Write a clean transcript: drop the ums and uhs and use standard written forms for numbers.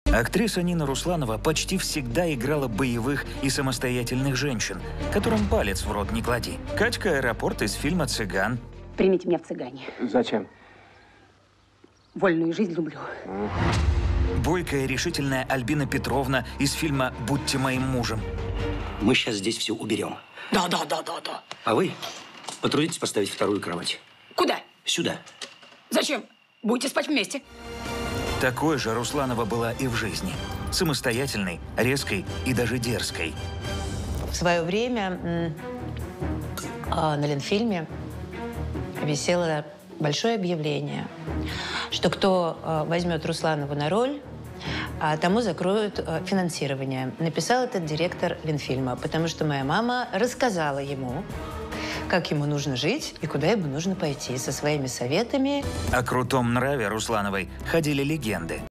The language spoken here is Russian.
Актриса Нина Русланова почти всегда играла боевых и самостоятельных женщин, которым палец в рот не клади. Катька Аэропорт из фильма «Цыган». Примите меня в цыгане. Зачем? Вольную жизнь люблю. Бойкая и решительная Альбина Петровна из фильма «Будьте моим мужем». Мы сейчас здесь все уберем. Да. А вы потрудитесь поставить вторую кровать. Куда? Сюда. Зачем? Будете спать вместе. Такой же Русланова была и в жизни. Самостоятельной, резкой и даже дерзкой. В свое время на Ленфильме висело большое объявление, что кто возьмет Русланову на роль, тому закроют финансирование. Написал этот директор Ленфильма, потому что моя мама рассказала ему, как ему нужно жить и куда ему нужно пойти, со своими советами. О крутом нраве Руслановой ходили легенды.